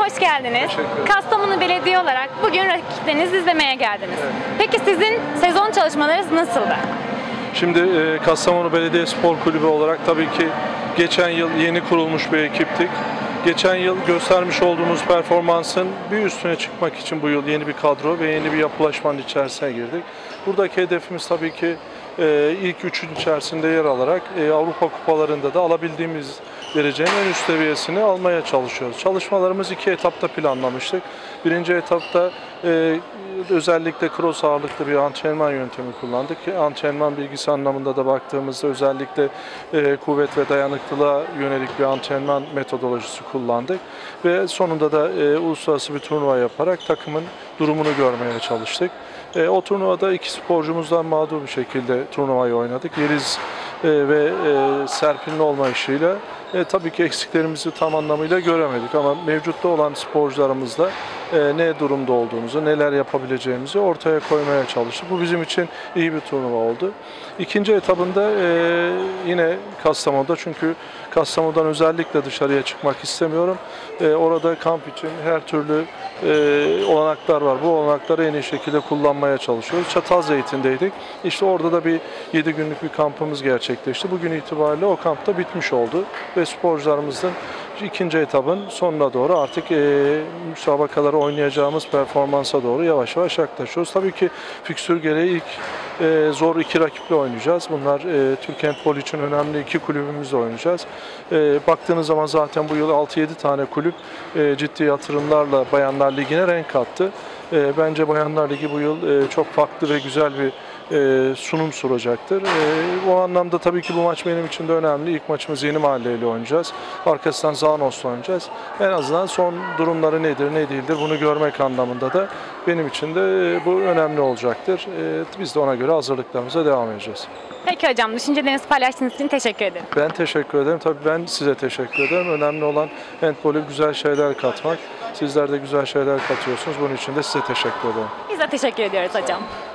hoş geldiniz. Kastamonu Belediye olarak bugün rakiplerinizi izlemeye geldiniz. Evet. Peki sizin sezon çalışmalarınız nasıldı? Şimdi Kastamonu Belediye Spor Kulübü olarak tabii ki geçen yıl yeni kurulmuş bir ekiptik. Geçen yıl göstermiş olduğumuz performansın bir üstüne çıkmak için bu yıl yeni bir kadro ve yeni bir yapılaşmanın içerisine girdik. Buradaki hedefimiz tabii ki ilk üçün içerisinde yer alarak Avrupa kupalarında da alabildiğimiz derecenin en üst seviyesini almaya çalışıyoruz. Çalışmalarımızı iki etapta planlamıştık. Birinci etapta özellikle cross ağırlıklı bir antrenman yöntemi kullandık. Antrenman bilgisi anlamında da baktığımızda özellikle kuvvet ve dayanıklılığa yönelik bir antrenman metodolojisi kullandık. Ve sonunda da uluslararası bir turnuva yaparak takımın durumunu görmeye çalıştık. O turnuvada iki sporcumuzdan mağdur bir şekilde turnuvayı oynadık. Yeliz ve Serpil'in olmayışıyla tabii ki eksiklerimizi tam anlamıyla göremedik ama mevcutta olan sporcularımızla ne durumda olduğumuzu, neler yapabileceğimizi ortaya koymaya çalıştık. Bu bizim için iyi bir turnuva oldu. İkinci etabında yine Kastamonu'da, çünkü Kastamonu'dan özellikle dışarıya çıkmak istemiyorum. Orada kamp için her türlü olanaklar var. Bu olanakları en iyi şekilde kullanmaya çalışıyoruz. Çatalzeytin'deydik. İşte orada da bir 7 günlük bir kampımız gerçekleşti. Bugün itibariyle o kamp da bitmiş oldu ve sporcularımızın ikinci etabın sonuna doğru artık müsabakaları oynayacağımız performansa doğru yavaş yavaş yaklaşıyoruz. Tabii ki fikstür gereği ilk zor iki rakiple oynayacağız. Bunlar Türk Handball için önemli iki kulübümüzle oynayacağız. Baktığınız zaman zaten bu yıl 6-7 tane kulüp ciddi yatırımlarla Bayanlar Ligi'ne renk kattı. Bence Bayanlar Ligi bu yıl çok farklı ve güzel bir sunum suracaktır. Bu anlamda tabii ki bu maç benim için de önemli. İlk maçımızı Yeni Mahalle ile oynayacağız. Arkasından Zanos'la oynayacağız. En azından son durumları nedir, ne değildir bunu görmek anlamında da benim için de bu önemli olacaktır. Biz de ona göre hazırlıklarımıza devam edeceğiz. Peki hocam, düşüncelerinizi paylaştığınız için teşekkür ederim. Ben teşekkür ederim. Tabii ben size teşekkür ederim. Önemli olan handball'e güzel şeyler katmak. Sizler de güzel şeyler katıyorsunuz. Bunun için de size teşekkür ederim. Biz de teşekkür ediyoruz hocam.